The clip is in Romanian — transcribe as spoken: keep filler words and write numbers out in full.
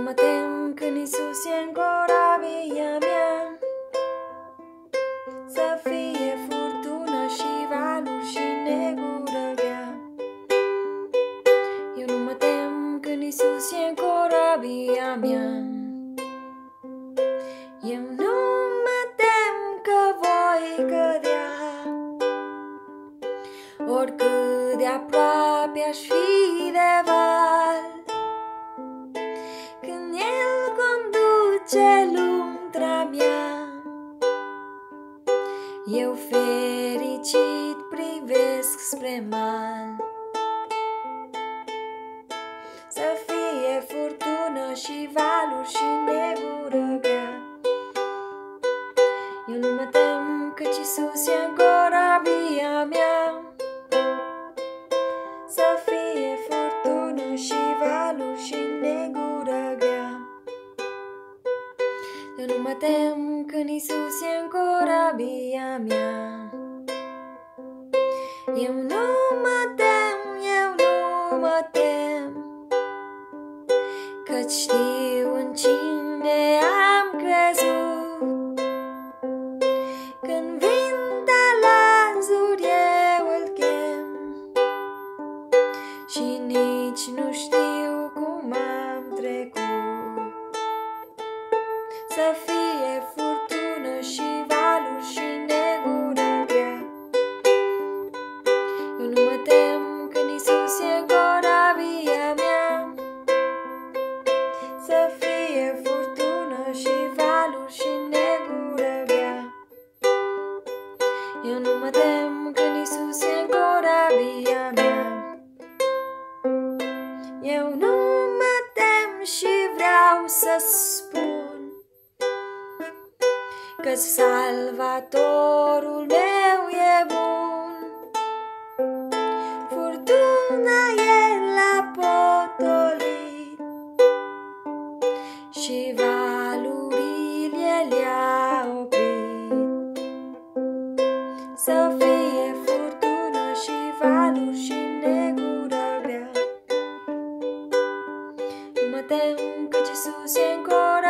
mă tem când Iisus e în corabia mea, să fie furtună și valuri și negură grea. Eu nu mă tem când Iisus e în corabia mea. Eu nu mă tem că voi cădea, oricât de aproape aș fi de val. Când El conduce lumea mea, eu fericit privesc spre mal. Să fie furtună și valuri și negură grea, eu nu mă tem căci Iisus e în corabia mea. Să fie furtună și valuri și negură grea, eu nu mă tem când Iisus e în corabia mea. Eu nu mă tem, eu nu mă tem, căci știu în cine am crezut. Când vin de lanțuri eu îl chem și nici nu știu cum am trecut. Să fie furtună și valuri și negură grea, eu nu mă tem când Iisus e în corabia mea. Să fie furtună și valuri și negură grea, eu nu mă tem când Iisus e în corabia mea. Eu nu mă tem și vreau să spun că Salvatorul meu e bun. Furtuna El a potolit și valurile El i-a oprit. Să fie furtună și valuri și negură grea, nu mă tem căci Iisus e în corabia